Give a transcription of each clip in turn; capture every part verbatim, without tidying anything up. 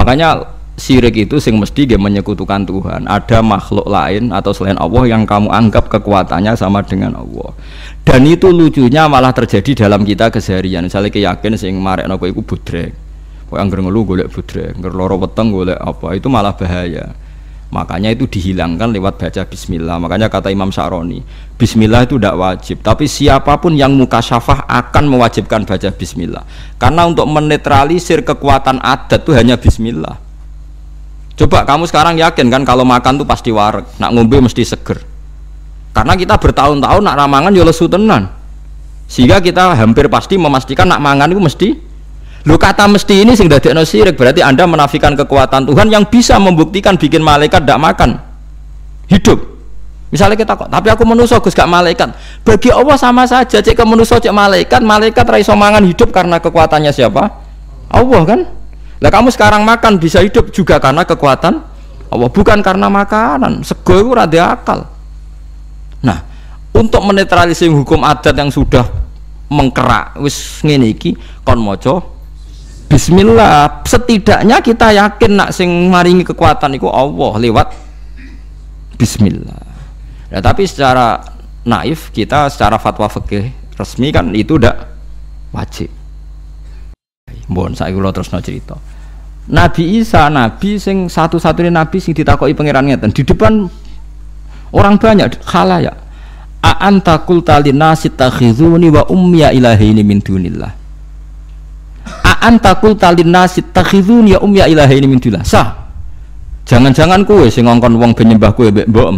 Makanya syirik itu sing mesti dia menyekutukan Tuhan. Ada makhluk lain atau selain Allah yang kamu anggap kekuatannya sama dengan Allah. Dan itu lucunya malah terjadi dalam kita keseharian. Misalnya keyakin sing marekno kowe iku budrek. Kowe anggere ngelu golek budrek, anggere lara weteng golek apa, itu malah bahaya. Makanya itu dihilangkan lewat baca bismillah. Makanya kata Imam Syaroni, bismillah itu tidak wajib, tapi siapapun yang mukasyafah akan mewajibkan baca bismillah. Karena untuk menetralisir kekuatan adat itu hanya bismillah. Coba kamu sekarang yakin kan kalau makan tuh pasti wareg, nak ngombe mesti seger. Karena kita bertahun-tahun nak ramangan ya lesu tenan. Sehingga kita hampir pasti memastikan nak mangan itu mesti. Lu kata mesti ini sing dadekno syirik, berarti Anda menafikan kekuatan Tuhan yang bisa membuktikan bikin malaikat tidak makan. Hidup. Misalnya kita kok, tapi aku manusia Gus gak malaikat. Bagi Allah sama saja, cek ke manusia cek malaikat, malaikat ra iso mangan hidup karena kekuatannya siapa? Allah kan? Lah kamu sekarang makan bisa hidup juga karena kekuatan Allah, bukan karena makanan. Sego itu rada akal. Nah, untuk menetralisir hukum adat yang sudah mengkerak wis ngene iki kon maca bismillah. Setidaknya kita yakin nak sing maringi kekuatan iku Allah lewat bismillah. Nah, tapi secara naif kita secara fatwa fikih resmi kan itu ndak wajib. Mbon saiki kula terusno cerita. Nabi Isa, nabi sing satu-satunya nabi sing ditakoki pangeran ngeten di depan orang banyak khalayak. A anta qulta linnasi takhizuni wa ummiya ilahaini min dunillah. A anta qulta linnasi takhizuni wa ummiya ilahaini min dunillah. Sah. Jangan-jangan kowe sing ngongkon wong ben nyembah kowe mbek mbokem.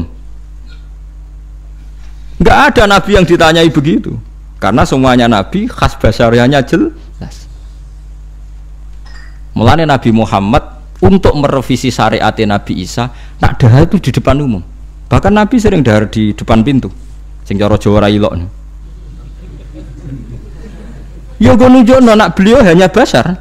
Enggak ada nabi yang ditanyai begitu. Karena semuanya nabi khas basyariahnya jelas. Mulane Nabi Muhammad untuk merevisi syariat Nabi Isa nak dahar itu di depan umum. Bahkan Nabi sering dahar di depan pintu. Sing cara Jawa ra ilok. Ya go nunjukno nak beliau hanya basar.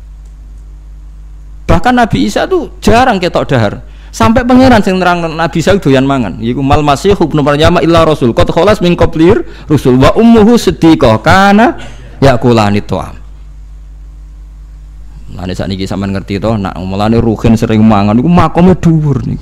Bahkan Nabi Isa tuh jarang ketok dahar. Sampai pangeran sing nerang Nabi Isa doyan mangan. Iku mal masih ibnu Maryam illa rasul. Qad khalas min qablir rusul wa ummuhu siddiqah kana yakulani ta'am. Mulane sakniki sampean ngerti to, nak mulane Ruhin sering mangan iku makome dhuwur niku.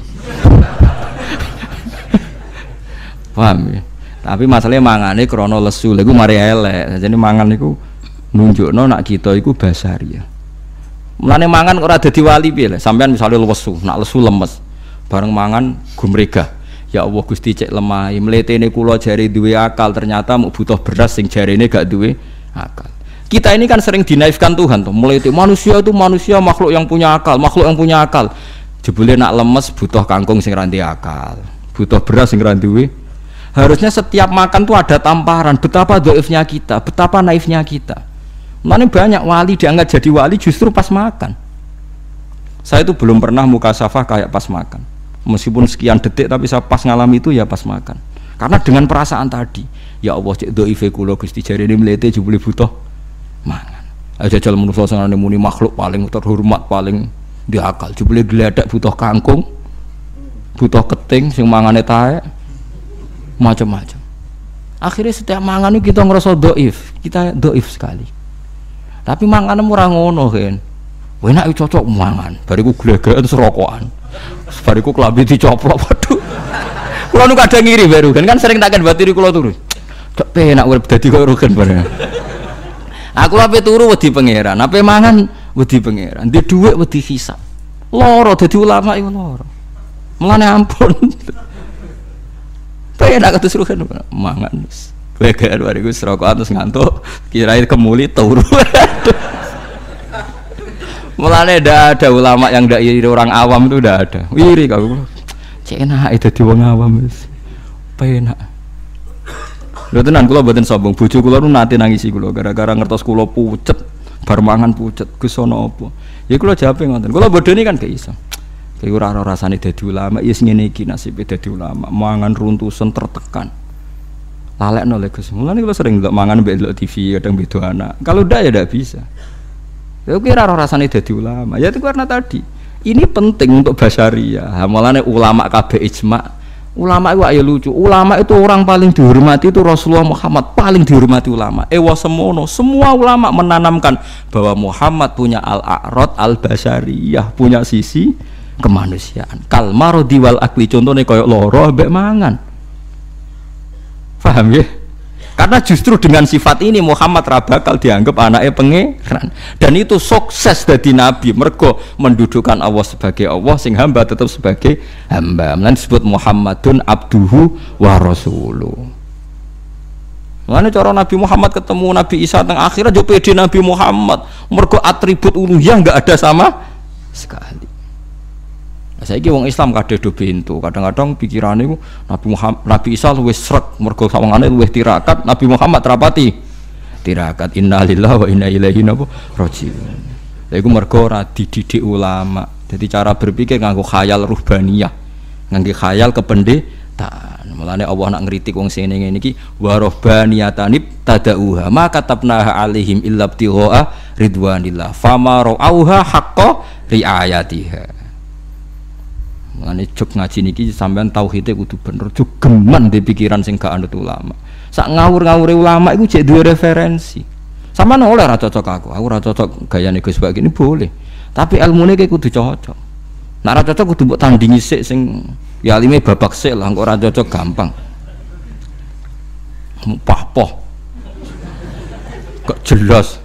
Paham ya? Tapi masalahnya mangane krana lesu, lha iku mari elek. Jadi mangan niku nunjukno nak kita iku basari ya. Mulane mangan kok ora dadi wali piye lho. Sampean misale lesu, nak lesu lemes. Bareng mangan gumregah. Ya Allah Gusti cek lemah, mletene kula jare duwe akal, ternyata mau butuh beras sing jarene gak duwe akal. Kita ini kan sering dinaifkan Tuhan tuh, mulai itu manusia itu manusia makhluk yang punya akal, makhluk yang punya akal. Jebule nak lemes butuh kangkung sing ranti akal, butuh beras sing ranti. Harusnya setiap makan tuh ada tamparan. Betapa dhaifnya kita, betapa naifnya kita. Mana banyak wali diangkat jadi wali justru pas makan. Saya itu belum pernah mukasyafah kayak pas makan. Meskipun sekian detik tapi saya pas ngalami itu ya pas makan. Karena dengan perasaan tadi, ya Allah cek dhaife kula Gusti jarene mlete jebule butuh mangan. Aja jajal manusa sing muni makhluk paling terhormat paling di akal. Jebule gledek butuh kangkung, butuh keting sing mangane taek, macam-macam. Akhirnya setiap mangan itu kita ngerasa dhaif, kita dhaif sekali. Tapi mangan ora ngono kan. Enak cocok mangan, bariku glegeken terus rokokan. Bariku klambi dicoplok, waduh. Kula nu kadang ngiri baru kan, kan sering takkan batiri kula turu. Dak penak urip dadi kok rugen bareng. Aku ape turu wedi pangeran, ape mangan wedi pangeran, ndek dhuwit wedi hisab. Loro dadi ulama iku loro. Mulane ampun. Penak ketusruhan mangan wis. Wegean bariku serokokan terus ngantuk, kirain kemuli turu. Mulane ndak ada ulama yang ndak iri orang awam itu ndak ada. Iri kau. Cek enak itu dadi wong awam wis. Penak. Lho tenan kula mboten sombong, bojo kula nu nate nangisi kula gara-gara ngertos kula pucet, bar mangan pucet. Gus ana apa? Ya kula jawabe ngoten. Kula bodoni kan gak iso. Kayak ora ora rasane dadi ulama, ya sing ngene iki nasibe dadi ulama, mangan runtusan tertekan. Lalekno le Gus. Mulane kula sering ndelok mangan mbek ndelok T V kadang beda anak. Kalau ndak ya ndak bisa. Ya kira ora rasane dadi ulama. Ya itu karena tadi. Ini penting untuk basyariah. Mulane ulama kabeh ijma Ulama itu ayo lucu. Ulama itu orang paling dihormati itu Rasulullah Muhammad, paling dihormati ulama. Ewa semono, semua ulama menanamkan bahwa Muhammad punya al-a'rad al-basyariyah, punya sisi kemanusiaan. Kal marodi wal akli, contohnya koyok loro mbek mangan. Paham ya? Karena justru dengan sifat ini Muhammad ra bakal dianggap anaknya pangeran. Dan itu sukses dari Nabi. Mergo mendudukkan Allah sebagai Allah, sing hamba tetap sebagai hamba. Mulane disebut Muhammadun abduhu wa rasuluh. Mulane cara Nabi Muhammad ketemu Nabi Isa teng akhirat yo pede Nabi Muhammad. Mergo atribut uluhiyah enggak ada sama sekali. Saiki wong Islam kadhe do bento, kadang-kadang pikirane iku Nabi Muhammad, Nabi Isa luwih srek mergo sawangane luwih tirakat, Nabi Muhammad rapati tirakat. Innalillahi wa inna ilaihi raji'un. Lha iku mergo ora dididik ulama. Jadi cara berpikir nganggo khayal ruhbaniyah, nganggo khayal kependetaan. Mulane Allah nak ngritik wong sing ngene iki wa ruhbaniyatanib tadauha ma katabnaha alaihim illa ibtigha ridwanillah fama ra'auha haqqa riayatiha. Mulane jog ngaji niki sampean tauhide kudu bener, jog geman di pikiran sing gak anut ulama. Sak ngawur-ngawure ulama iku jek duwe referensi. Sampeyan oleh ra cocok aku, aku ra cocok gayane Gus Bak ini boleh. Tapi ilmune ki kudu cocok. Nek ra cocok kudu mbok tandingi sik sing ya alime babak sik lah, engko ora cocok gampang. Pah-poh. Kok jelas.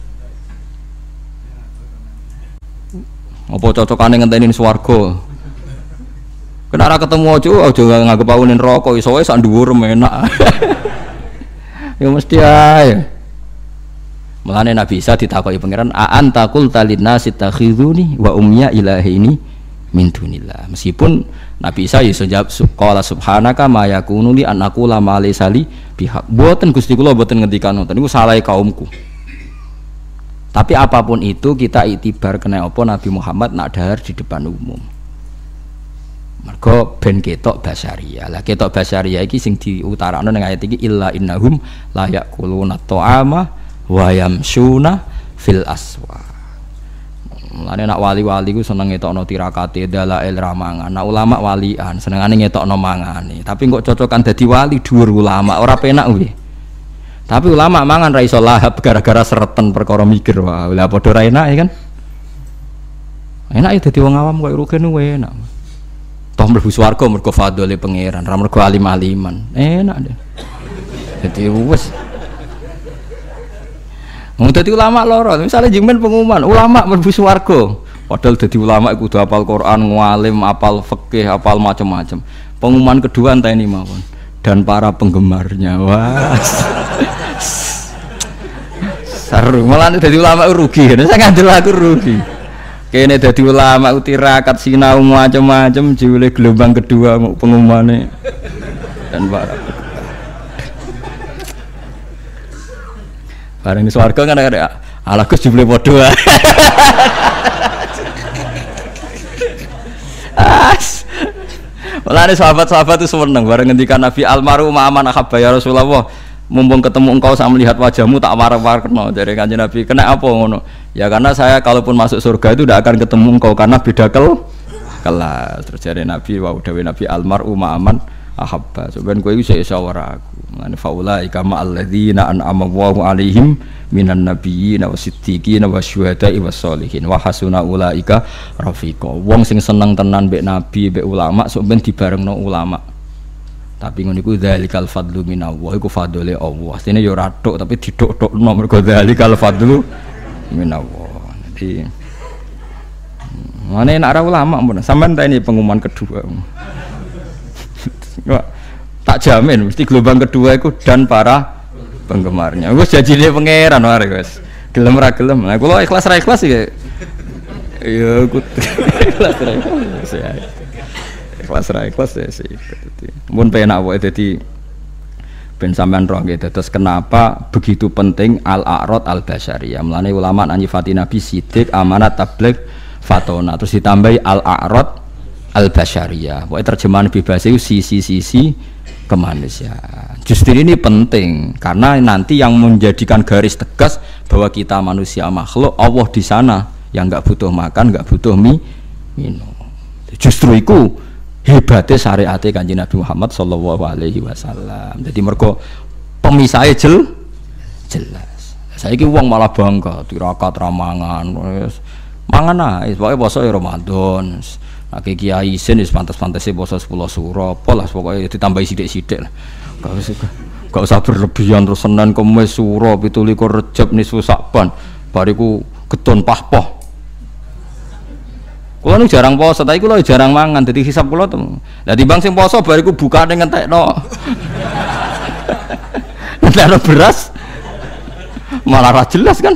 Apa cocokane ngenteni swarga? Kena ra ketemu aja, aja nganggep awunin rokok, iso wae sak dhuwur enak. Ya mesti ae. Mulane Nabi Isa ditakoki pangeran, "A anta qulta linnasi takhizuni wa ummiya ilahi ini min dunillah." Meskipun Nabi Isa iso jawab qala subhanaka ma yakunu li an aqula ma laysa li bihaq. Mboten Gusti kula mboten ngendikan ngoten niku salah kaumku. Tapi apapun itu kita itibar kena apa Nabi Muhammad nak dahar di depan umum. Mergo ben ketok basyariyah. Lah ketok basyariyah iki sing diutarakno ning ayat iki illa innahum la yaquluna ta'ama wa yamsuna fil aswa. Mulane nak wali-wali ku seneng ngetokno tirakate dalail ramangan. Nak ulama walian senengane ngetokno mangane. Tapi kok cocokan dadi wali dhuwur ulama ora penak kuwi. Tapi ulama mangan ra iso lahap gara-gara sereten perkara mikir wae. Lah padha ra enak ya kan? Enak ya dadi wong awam koyo rugen wae enak. Toh mlebu swarga mergo fadhole pangeran, ra mergo alim-aliman. Enak deh. Dadi wis. Wong dadi ulama loro, misale jengmen pengumuman, ulama mlebu swarga. Padahal dadi ulama kudu hafal Quran, ngalim, hafal fikih, hafal macam-macam. Pengumuman kedua enteni mawon. Dan para penggemarnya. Wah. Seru, malah dadi ulama rugi. Saya ngandel aku rugi. Kene dadi ulama utirakat sinau macam-macam jule gelombang kedua pengumumane dan para bareng di swarga kan ada ala Gus jebule padha. As. Mulane sahabat-sahabat itu seneng bareng ngendikan Nabi almarhum aman ahabba ya Rasulullah. Mumpung ketemu engkau saya melihat wajahmu tak marah-marah dari Kanjeng Nabi. Kena apa ngono? Ya karena saya kalaupun masuk surga itu tidak akan ketemu engkau karena beda kel kelas. Terus dari Nabi wa dawe Nabi almar'u ma'aman ahabba. Sampeyan kowe iso iso ora aku. Ngene faulaika ma'al ladzina an'ama Allahu 'alaihim minan nabiyyin wasiddiqin wasyuhada'i wassolihin wa hasuna ulaika rafiqa. Wong sing seneng tenan mbek nabi, mbek ulama sok ben dibarengno ulama. Tapi ngono iku dzalikal fadlu minallah, iku fadlule Allah. Asline ya ora tok tapi didok-dokno mergo dzalikal fadlu minallah. Jadi ngene nek ora ulama mun sampean ta ini pengumuman kedua. Tak jamin mesti gelombang kedua iku dan para penggemarnya. Wis janjine pangeran wae wis. Gelem ra gelem. Nah kula ikhlas ra ikhlas ya. Ya aku ikhlas ra ikhlas. Ikhlas ra ikhlas ya sih. Mun penak wae dadi ben sampean roh nggih. Terus kenapa begitu penting al-a'rad al-basyariyah? Mulane ulama nyifati Nabi sidik, amanat, tabligh, fatona. Terus ditambahi al-a'rad al-basyariyah. Pokoke terjemahan bebas itu sisi-sisi kemanusiaan. Justru ini penting karena nanti yang menjadikan garis tegas bahwa kita manusia makhluk, Allah di sana yang enggak butuh makan, enggak butuh mie, minum. Justru itu hebatnya syariate Kanjeng Nabi Muhammad sallallahu alaihi wasallam. Jadi mergo pemisahnya jel jelas. Saiki wong malah bangga tirakat ramangan wis mangan ae pokoke poso Ramadan. Nek kiai isin wis pantes-pantese poso sepuluh suro, pola pokoke ditambahi sithik-sithik lah. Gak usah gak usah berlebihan terus Senin Kamis suro pitu likur Rejab nisfu Sa'ban bariku getun pahpoh. Kulo nu jarang poso, tapi kulo jarang mangan, jadi hisap kulo tuh. Lah timbang sing poso bariku bukane ngentekno. Ngentekno beras malah ra jelas kan.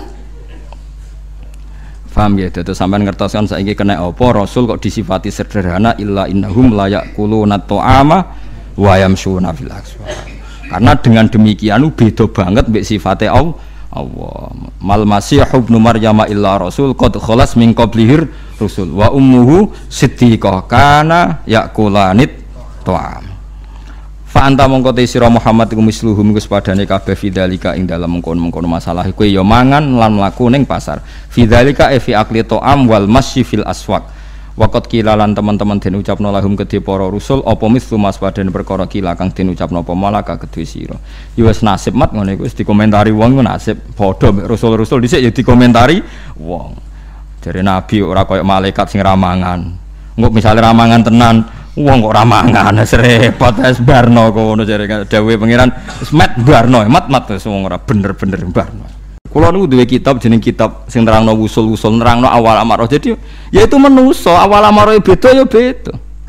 Paham ya, terus sampean ngertos kan saiki kena apa Rasul kok disifati sederhana illa innahum la yaquluna ta'ama wa yamshuna fil aswaq. Karena dengan demikian beda banget mbek sifate Allah. Allah mal masih ibnu maryam illa rasul qad khalas min qablihir rusul wa ummuhu siddiqah kana yaqulanit ta'am fa anta mongko te sira Muhammad iku misluhum iku sepadane kabeh fidzalika ing dalem mengkono-mengkono masalah kowe ya mangan lan mlaku ning pasar fidzalika e fi akli ta'am wal masyi fil aswaq waqat kilalan teman-teman den ucapno lahum kedhe para rusul apa mislu mas padane perkara kila kang den ucapno apa malaka kedhe sira ya wis nasib mat ngene iku wis dikomentari wong nasib padha mek rusul-rusul dhisik ya dikomentari wong jare nabi ora kaya malaikat sing ramangan engko misale ramangan tenan wong kok ramangan wis repot wis barno kono jare dawuhe pangeran wis mat barno mat mat wis wong ora bener-bener barno. Kulo niku duwe kitab jeneng kitab sing nerangno usul-usul nerangno awal amarah. Jadi ya itu manusa, awal amarah beda ya beda.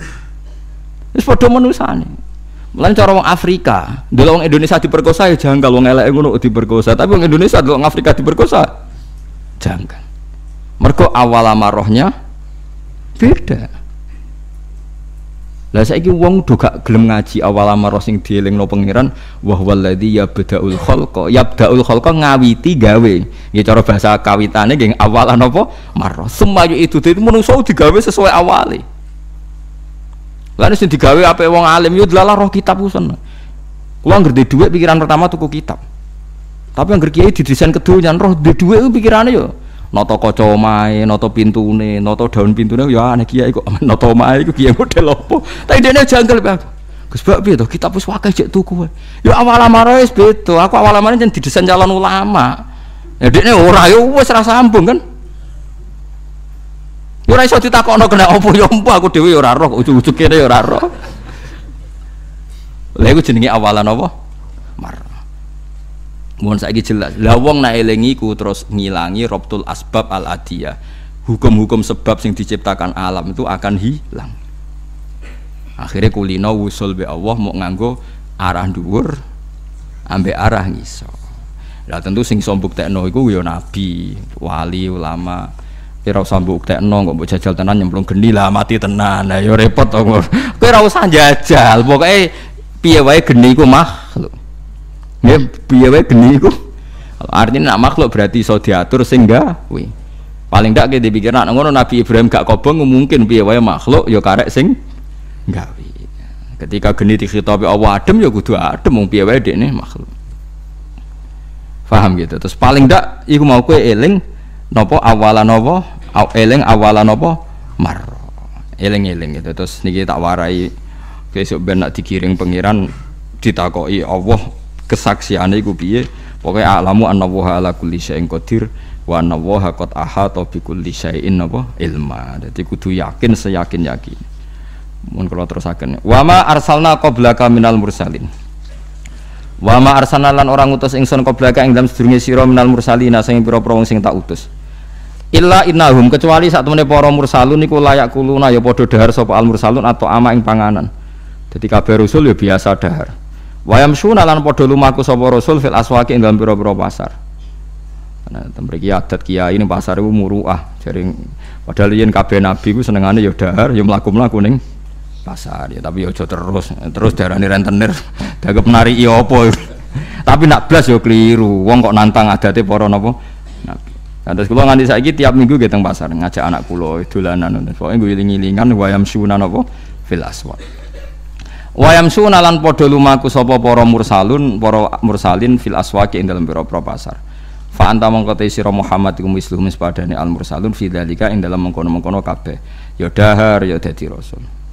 Wis padha manusane. Mulane cara wong Afrika, ndelok wong Indonesia diperkosa ya janggal wong eleke ngono diperkosa, tapi wong Indonesia ndelok wong Afrika diperkosa janggal. Mergo awal amarahnya beda. Lah saiki wong do gak gelem ngaji awal amarah sing dielingno pangeran wa huwallazi yabda'ul khalqa yabda'ul khalqa ngawiti gawe nggih cara bahasa kawitane nggih awalan apa marah semaya itu itu manusa digawe sesuai awale lan sing digawe apik wong alim yo delalah roh kitab usen kula ngerti dhuwit pikiran pertama tuku kitab tapi angger kiai didesain kedonyan roh duwe dhuwit pikirane yo nata kaca omahe, nata pintune, nata daun pintune ya aneh kiai kok nata omahe iku kiai model apa. Tapi dene janggal Pak. Gus bab piye to kitab wis akeh jek tuku wae. Ya awal amare wis beda. Aku awal amare jan didesain calon ulama. Ya dekne ora ya wis ra sambung kan. Ya ora iso ditakokno kena apa ya empu aku dhewe ya ora roh, ujug-ujug kene ya ora roh. Lha iku jenenge awalan apa? Mar. Mohon saiki jelas. Lah wong nek eling iku terus ngilangi robtul asbab al adiyah. Hukum-hukum sebab sing diciptakan alam itu akan hilang. Akhirnya kulino wusul be Allah mau nganggo arah dhuwur ambek arah ngisor. Lah tentu sing iso mbuktekno iku ya nabi, wali, ulama. Ora usah mbuktekno kok mbok jajal tenan nyemplung geni lah mati tenan. Lah ya repot to. Kowe ora usah jajal. Pokoke piye wae geni iku makhluk. Ya piye wae geni iku artinya nak makhluk berarti iso diatur sing gawe. Paling ndak ki dipikir nak ngono Nabi Ibrahim gak kobong mungkin piye wae makhluk ya karek sing gawe. Ketika geni dikhitabi Allah adem ya kudu adem wong piye wae dekne makhluk. Paham gitu. Terus paling ndak iku mau kowe eling napa awalan napa eling awalan napa mar. Eling-eling gitu. Terus niki tak warai besok ben nak dikiring pangeran ditakoki Allah kesaksiane iku piye pokoke alamu annallaha ala kulli syai'in qadir wa annallaha qad ahata bi kulli syai'in apa ilma. Dadi kudu yakin seyakin-yakin. Mun kula terusaken wa ma arsalna qablaka minal mursalin wa ma arsalna lan orang utus ingsun qablaka ing dalem sedurunge sira minal mursalina sing pira-pira wong sing tak utus illa innahum kecuali sak temene para mursalun niku layak kuluna ya padha dahar sapa al mursalun atau ama ing panganan. Dadi kabeh rasul ya biasa dahar. Wayam suna lan padha lumaku sapa rasul fil aswaqi ing dalem pira-pira pasar. Nah, temriki adat kiai ning pasar iku muruah. Jaring padahal yen kabeh nabi ku senengane ya dahar, ya mlaku-mlaku ning pasar ya, tapi ya aja terus terus darani rentenir. Dagep nariki apa. Tapi nak blas ya kliru. Wong kok nantang adate para napa nabi. Nah, terus kula nganti saiki tiap minggu ge teng pasar ngajak anak kula dolanan. Pokoke nggo iling-ilingan wayam suna napa fil aswaq. Wayam sunalan padha lumaku sapa para mursalun para mursalin fil aswaqi ing dalem pira-pira pasar. Fa anta mongko te sira Muhammad iku misluhum padane al mursalun fi dzalika ing dalem mengkono-mengkono kabeh. Ya dahar ya dadi rasul.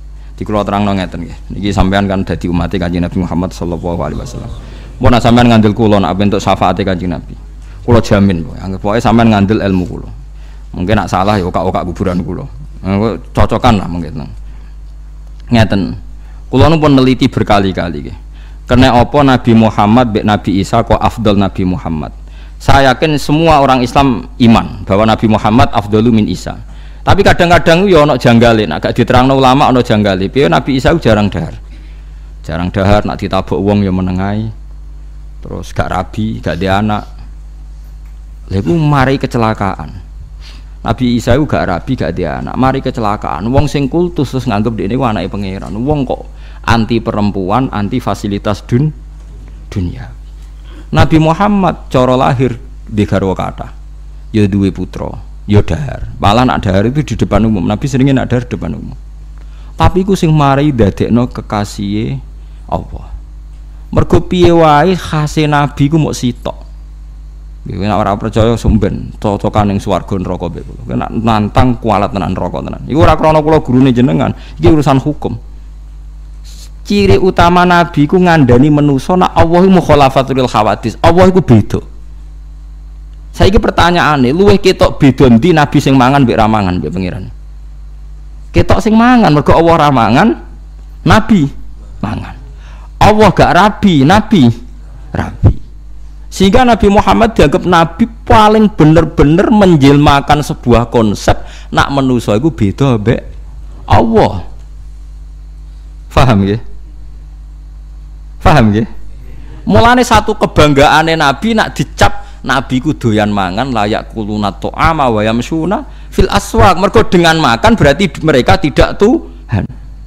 Di kula terangno ngeten nggih. Niki sampean kan dadi umat Kanjeng Nabi Muhammad sallallahu alaihi wasallam. Mun sampean ngandel kula nak entuk syafaate Kanjeng Nabi. Kula jamin, anggap pokoke sampean ngandel ilmu kula. Mungkin nak salah ya okak-okak kuburan kula. Cocokan lah mungkin. Ngeten. Kula nu pun neliti berkali-kali nggih. Karena apa Nabi Muhammad mbek Nabi Isa kok afdal Nabi Muhammad. Saya yakin semua orang Islam iman bahwa Nabi Muhammad afdalu min Isa. Tapi kadang-kadang ya ana janggale, nek gak diterangno ulama ana janggale. Piye Nabi Isa jarang dahar. Jarang dahar nak ditabuk wong ya menengai. Terus gak rabi, gak di anak. Lha iku mari kecelakaan. Nabi Isa iku gak rabi, gak di anak. Mari kecelakaan. Wong sing kultus terus nganggep dekne ku anake pangeran. Wong kok anti perempuan, anti fasilitas dun dunia. Nabi Muhammad cara lahir di garwa kathah. Ya duwe putra. Ya dahar, malah nak dahar itu di depan umum. Nabi seringnya nak dahar di depan umum. Tapi ku sing mari dadekno kekasih Allah. Mergo piye wae khase Nabi ku mok sitok. Nggih nek ora percaya sumben cocokan ning swarga neraka mbek kula. Nek nantang kualat tenan neraka tenan. Iku ora krana kula gurune jenengan, iki urusan hukum. Ciri utama Nabi ku ngandani manusa nek Allah iku mukhalafatul khawatis. Allah iku beda. Saiki pertanyaane, luwih ketok beda ndi Nabi sing mangan mbek ra mangan mbek pangeran? Ketok sing mangan mergo Allah ra mangan, Nabi mangan. Allah gak rabi, Nabi rabi. Sehingga Nabi Muhammad dianggap Nabi paling bener-bener menjelmakan sebuah konsep nak manusa iku beda mbek Allah. Paham nggih? Paham nggih? Mulane satu kebanggaane Nabi nak dicap Nabi ku doyan mangan layak kuluna to'ama wa yamsuna fil aswaq. Mergo dengan makan berarti mereka tidak Tuhan.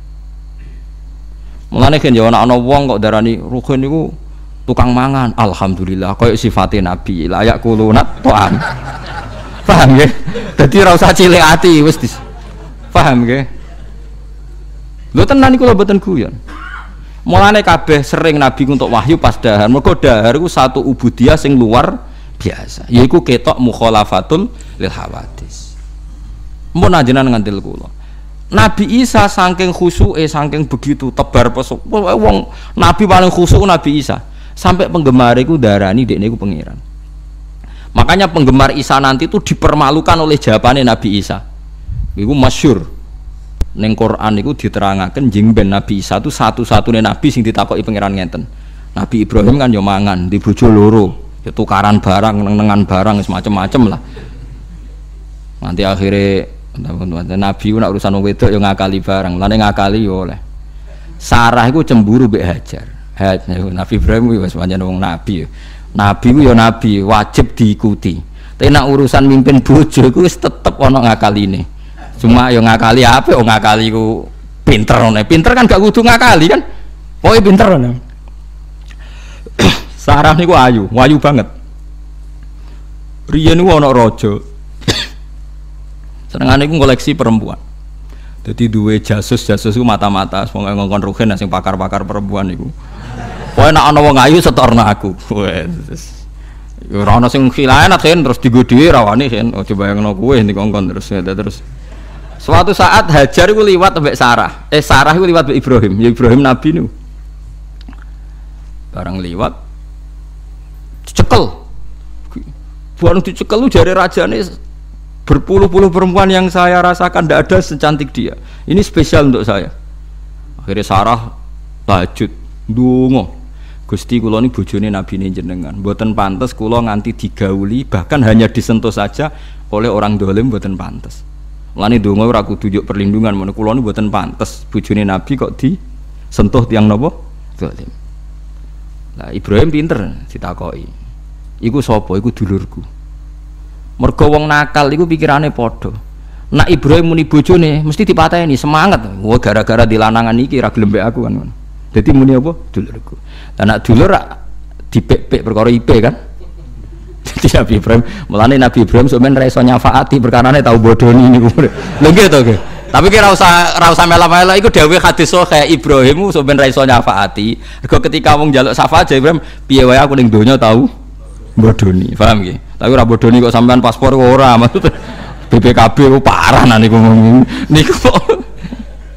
Mulane kan ya ana wong kok darani Ruhin niku tukang mangan. Alhamdulillah koyo sifate Nabi layak kuluna to'am. Paham nggih? Dadi ora usah cilik ati wis dis. Paham nggih? Lho tenan niku lho mboten guyon. Mulane kabeh sering Nabi untuk wahyu pas dahar. Mergo dahar iku satu ubudiyah sing luar biasa, yaiku ketok mukhalafatul lil hawadis. Mun ajenan ngandel kula. Nabi Isa saking khusyuke, saking begitu tebar pesuk. Wong Nabi paling khusyuk Nabi Isa. Sampai penggemar iku darani dekne iku pangeran. Makanya penggemar Isa nanti itu dipermalukan oleh jawabannya Nabi Isa. Iku masyhur. Ning Quran iku diterangaken jeng ben Nabi Isa itu satu-satunya nabi sing ditakoki pangeran ngenten. Nabi Ibrahim kan yo mangan di bojo loro. Tukaran barang, nengan barang, semacam-macam lah. Nanti akhirnya Nabi nak urusan wedok yang ngakali barang, lalu ngakali yo oleh. Sarah itu cemburu be Hajar. Nabi Ibrahim itu semuanya wong Nabi. Nabi itu ya Nabi, wajib diikuti. Tapi nak urusan mimpin bojo itu tetep ono ngakali ini. Cuma yang ngakali apa? Yang ngakali itu pinter, pinter kan gak kudu ngakali kan? Pokoknya pinter nih. Sarah niku ayu, ayu banget. Riyen niku ana raja. Senengane niku koleksi perempuan. Dadi duwe jasus-jasus iku mata-mata wong ngongkon Ruhin sing pakar-pakar perempuan niku. Pokoke nek ana wong ayu setorno aku. Wes. Ya ora ana sing khilanat kan terus digo dhewe rawane kan. Oh coba bayangno kowe dikongkon terus terus. Suatu saat Hajar iku liwat mbek Sarah. Eh Sarah iku liwat mbek Ibrahim. Ya Ibrahim nabi niku. Barang liwat cekel, bukan dicekel lu jari raja ini berpuluh-puluh perempuan yang saya rasakan tidak ada secantik dia. Ini spesial untuk saya. Akhirnya Sarah tahajud, dungo. Gusti kula ini bojone Nabi ini jenengan. Mboten pantes kula nganti digauli, bahkan hanya disentuh saja oleh orang dolim mboten pantes. Mulane dungo ora kudu njuk perlindungan, men kula ini mboten pantes bojone Nabi kok disentuh tiang napa? Dolim. Lah Ibrahim pinter ditakoki. Iku sapa? Iku dulurku. Mergo wong nakal iku pikirane padha. Nak Ibrahim muni bojone mesti dipateni semangat. Wah gara-gara dilanangan iki ra gelem mbek aku kan. Dadi muni apa? Dulurku. Lah nak dulur rak dipek-pek perkara I P kan. Dadi Nabi Ibrahim, mulane Nabi Ibrahim sampeyan ra iso nyafaati perkarane tau bodoni niku. Lho nggih to nggih. Tapi kira usah ra usah mela-mela iku dawuh hadis sahih Ibrahim sampeyan ra iso nyafaati. Mergo ketika wong njaluk syafaat Ibrahim, piye wae aku ning donya tau bodoni, paham nggih? Tapi ora bodoni kok sampean paspor ora, maksud B P K B ku parah nah niku niku.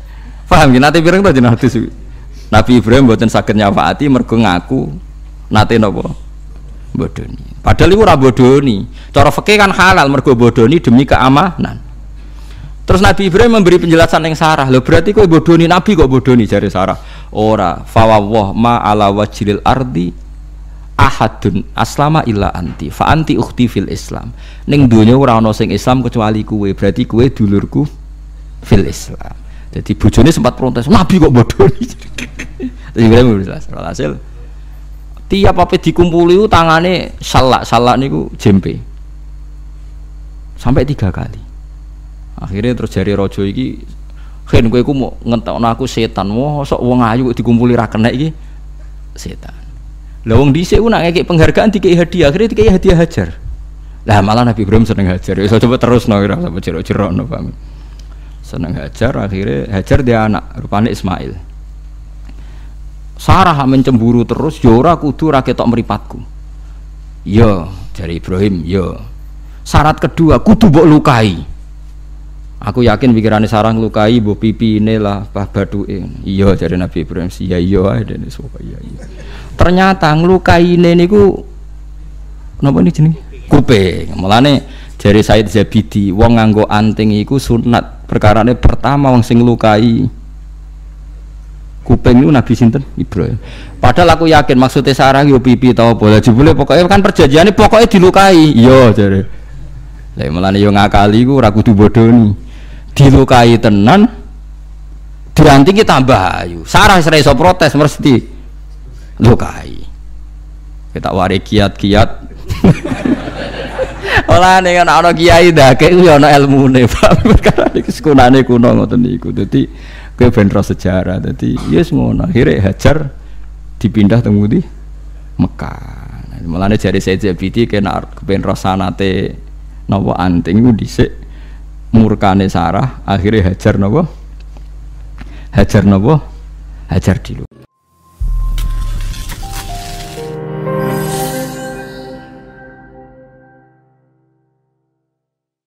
Paham nggih? Nate pirang to jeneng hadis iki? Nabi Ibrahim mboten saged nyafaati mergo ngaku nate napa? Bodoni. Padahal iku ora bodoni. Cara fikih kan halal mergo bodoni demi keamanan. Terus Nabi Ibrahim memberi penjelasan yang Sarah. Lho berarti kowe bodoni Nabi kok bodoni jare Sarah. Ora, fawwah ma ala wajhil ardi ahadun aslama illa anti. Fa anti ukhti fil Islam. Ning donya ora ana sing Islam kecuali kowe. Berarti kowe dulurku fil Islam. Jadi bojone sempat protes, Nabi kok bodoni. Terus Ibrahim jelas. Hasil tiap apa dikumpuli itu tangane salak, salak niku jempe. Sampai tiga kali. Akhirnya terus jari rojo iki, "Khen kowe iku mau ngentokno aku setan. Wah, sok wong ayu kok dikumpuli ra kenek iki setan." Lah wong dhisik ku nak ngekek penghargaan dikei hadiah, akhirnya dikei hadiah Hajar. Lah malah Nabi Ibrahim seneng Hajar. Wis coba terusno ora sampe jero-jerono paham. Seneng Hajar, akhirnya Hajar dia anak rupane Ismail. Sarah men cemburu terus, ya ora kudu ra ketok mripatku. Ya, jari Ibrahim, ya. Syarat kedua kudu mbok lukai. Aku yakin pikirannya Sarah ngelukai mbok pipine lah, bah baduke. Iya jari Nabi Ibrahim, iya iya ae dene sapa iya iya. Ternyata nglukaine niku napa niki jenenge? Kuping. Mulane jari Said Zabidi, wong nganggo anting iku sunat. Perkarane pertama wong sing nglukai kuping itu Nabi sinten Ibrahim. Padahal aku yakin maksudnya Sarah yo pipi tau bola jebule pokoknya kan perjanjiannya pokoknya dilukai. Iya jare. Lah mulane yo ngakali iku ora kudu bodoni. Dilukai tenan diantingi tambah ayu. Sarah wis ora iso protes mesti lukai. Kita wari kiat-kiat. Olah nek ana kiai ndake ku yo ana ilmune, Pak. Perkara iki sekunane kuno ngoten niku. Dadi kowe ben ro sejarah. Dadi yes ngono. Akhire Hajar dipindah teng ndi? Mekah. Nah, mulane jare Said Zabidi kena kepen ro sanate napa anting ku dhisik murkane Sarah, akhire Hajar napa? Hajar napa? Hajar dilu.